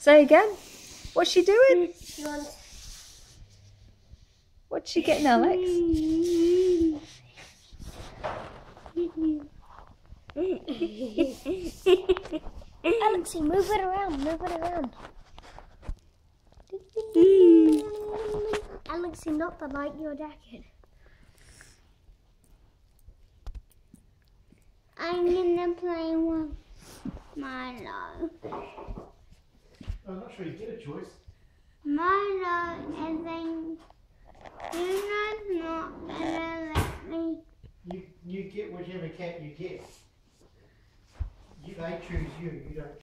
Say again. What's she doing? She wants... What's she getting, Alex? Alexi, move it around, move it around. Alexi, not the like your jacket. I'm gonna play with Milo. I'm not sure you get a choice. Milo is saying, Luna's not gonna let me. You get whichever cat you get. They choose you. You don't